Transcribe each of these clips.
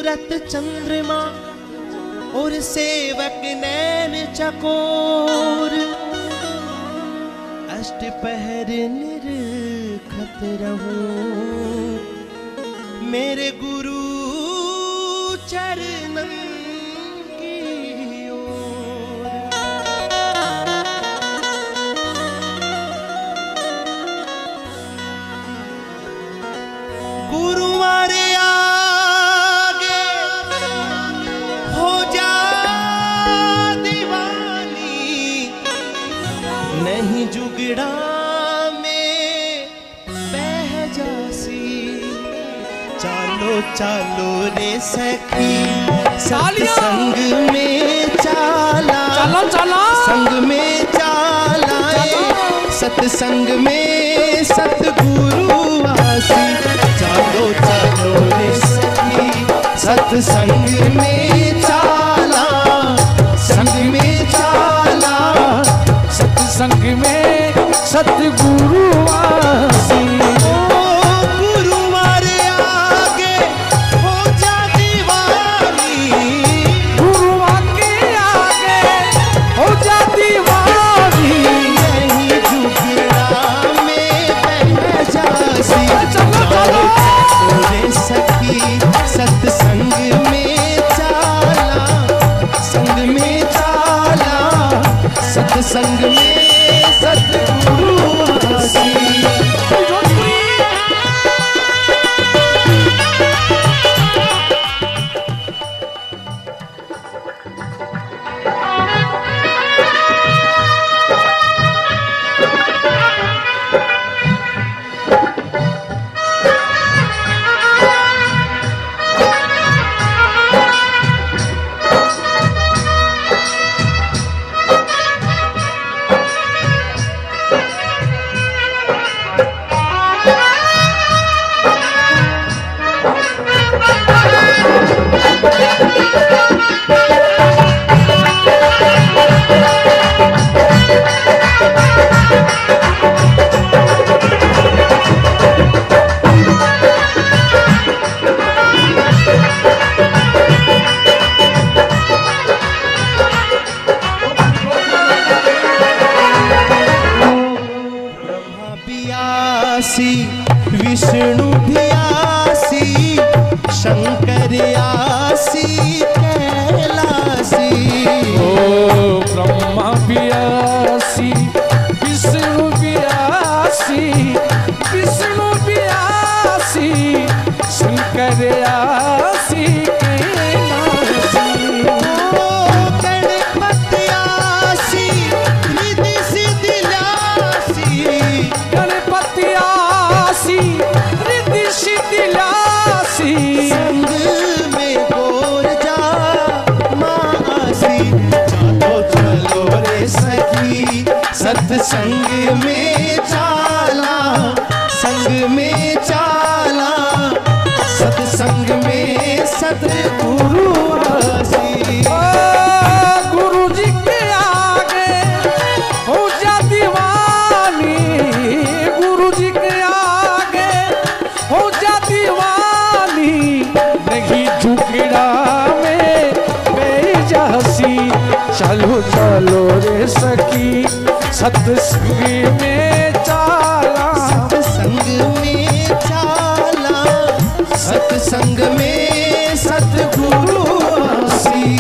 उलत चंद्रमा और सेवक नैन चकोर, अष्ट पहर निरखत रहूं मेरे गुरु चरणन की ओर। गुरुवारे आगे हो जा दीवानी, नहीं जुगड़ा में बह जासी। चालो चालो रे सखी सत्संग में चाला, चलो चलो संग में चाला, सत्संग में सतगुरु आसी। चालो चालो रे सखी सत्संग में चाला, संग में चाला, सत्संग में सतगुरु आसी। सत्संग में चाला, संग में चाला, सत्संग में सतगुरु आसी। विष्णु भी आसी, शंकर आसी, कैलासी। ओ ब्रह्मा भी आसी, विष्णु भी आसी, विष्णु भी आसी, शंकर आसी, कैलासी। गणपति आसी, रिद्धि सिद्धि लासी, गणपति आसी, रिद्धि सिद्धि लासी। संग में गोर जा माँ आसी। चलो चलो रे सखी सत्संग में चाला, संग में चाला, सत्संग में सतगुरु आसी। गुरु जी के आगे हो जा दीवानी, गुरु जी के आगे हो जा दीवानी, नहीं झुकड़ा में बेजासी। चलो चलो रे सखी सत्संग में चाला, सत्संग में चाला, सत्संग में सतगुरु आसी।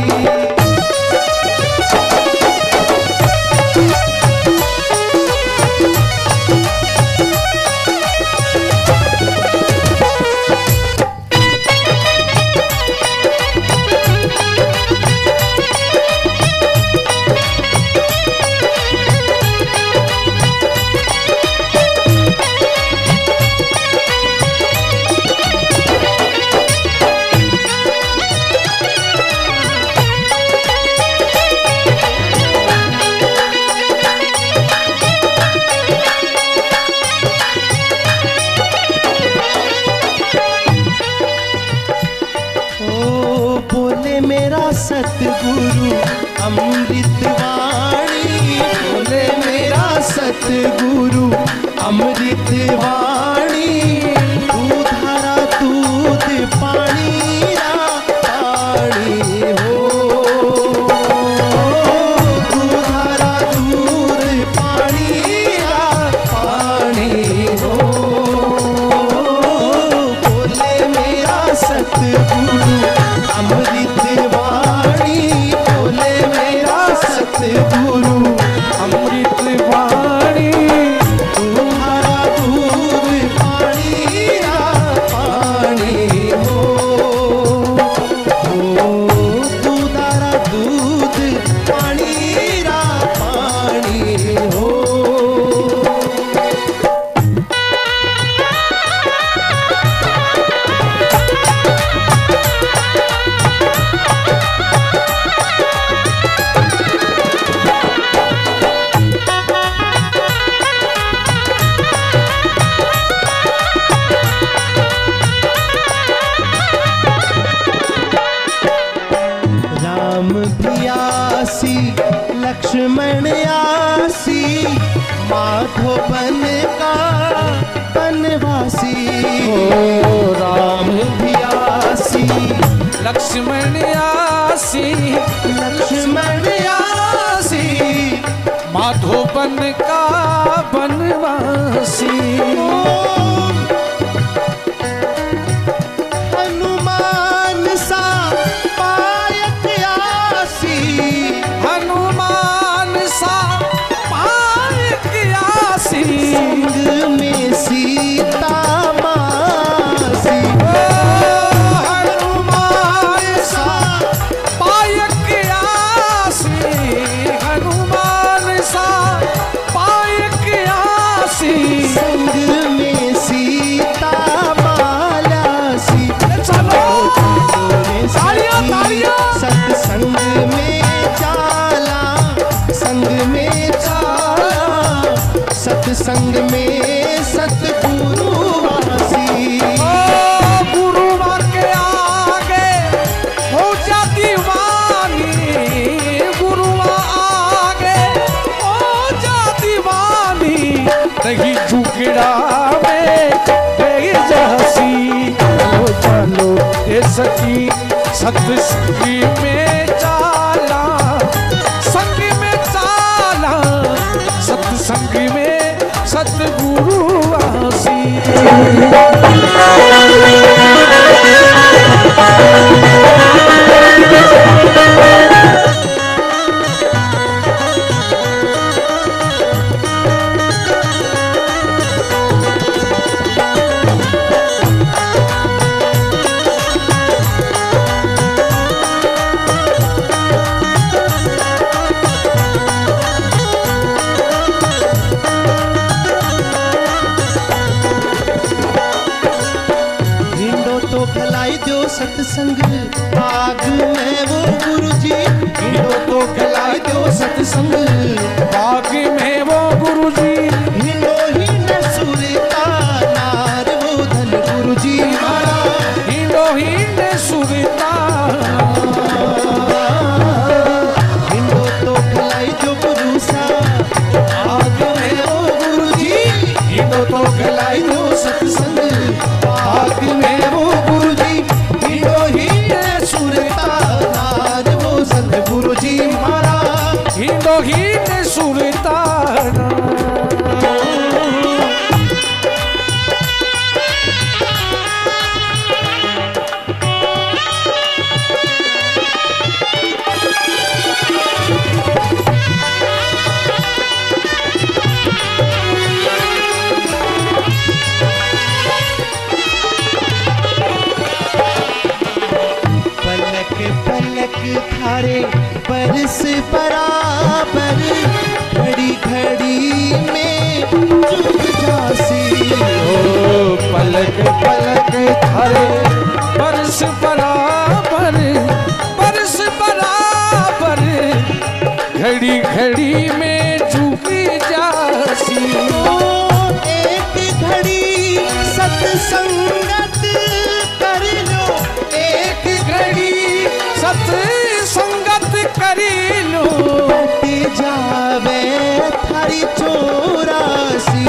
सतगुरु अमृत वाणी, बोले मेरा सतगुरु अमृत वाणी। तू धारा दूध पानी रा लक्ष्मण आसी माधो बन का बनवासी। राम भी आसी लक्ष्मण आसी लक्ष्मण आसी माधो बन का बनवासी। हनुमान सा पायक आसी हनुमान सा पायक आसी संग में सीता मासी। हनुमान सा पायक आसी हनुमान सा पायक आसी संग में सीता मालासी। चलो तालियां तालियां सत्संग में चाला संग में चाला सत्संग में सतगुरु वासी। गुरु के आगे हो जा दीवानी गुरु आगे हो जा दीवानी नहीं झुकड़ा में गई जहसी। चलो चलो ये सखी सत्संगी में चाला संग में चाला सत्संग में सतगुरु वासी। हिंडो तो खिलाई दो सत्संग आग में वो गुरु जी। हिंडो तो खिलाई दो सत्संग बाग में वो गुरु जी हिंडो ही न सुरता नार वो धन गुरु जी हमारा। हिंदो हिंद सुरता हिंडो तो खिलाई दो गुरु सा आग में वो गुरु जी। हिंडो तो खिलाई दो सत्संग आग में वो गुरु जी। हिंडो ही न सुरता नार वो संत गुरु जी हमारा। हिंदो हिंद सुरता पलक पलक थारे बरस बराबर घड़ी घड़ी में चुप जासी। पलक पलक थारे बरस बराबर घड़ी घड़ी में झुकी जासी। एक घड़ी सत्संगत कर लो एक घड़ी सत्संगत करी लो बट जावे थारी चौरासी।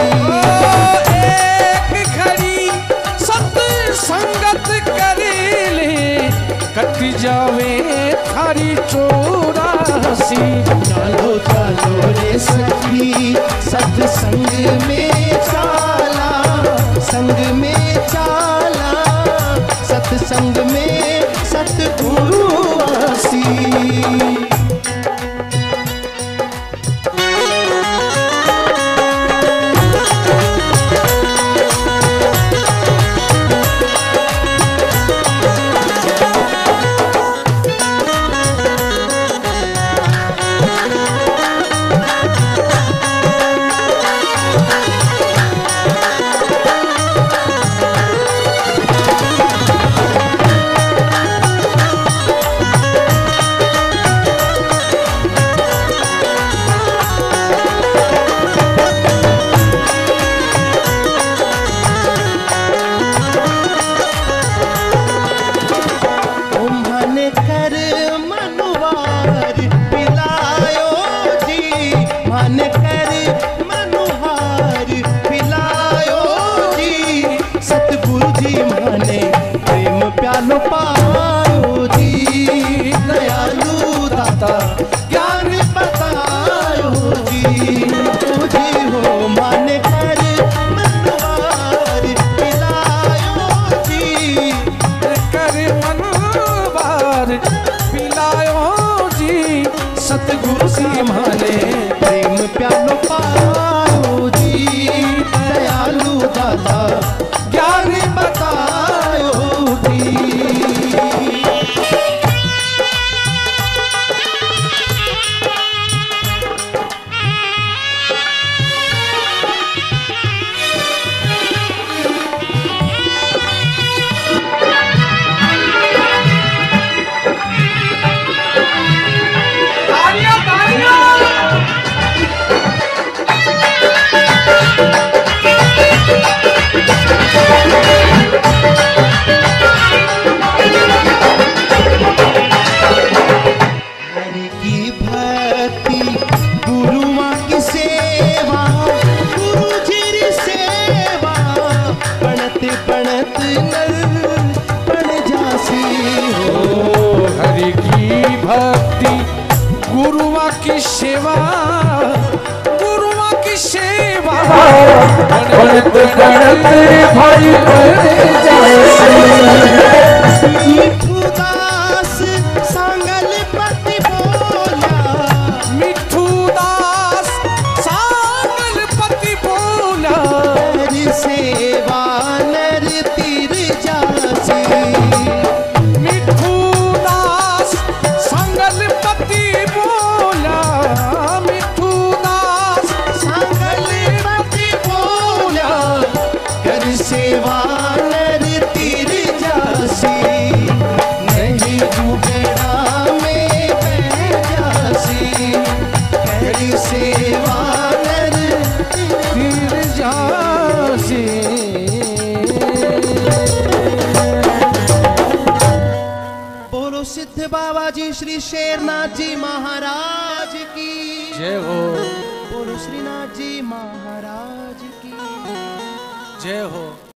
एक घड़ी सत्संगत करी ले कट जावे थारी चौरासी। चलो चलो रे सखी सत्संग में चाला संग में चाला सत्संग में सतगुरु वासी। भक्ति गुरुआ की सेवा, गुरुआ की सेवा गणत गणत भाई बन जाए। मिठूदास सांगल पति बोला, मिठूदास सांगल पति बोला, हरि सेवा नर तीर जासी। मिठूदास सांगल पति बोला, मिठूदास सांगल पति बोला, हरि सेवा नर तीर जासी। नहीं डूबेड़ा में बह जासी, हरि सेवा नर तीर जासी। बोलो सिद्ध बाबा जी श्री शेरनाथ जी महाराज की जय हो, बोलो श्रीनाथ जी महाराज की जय हो।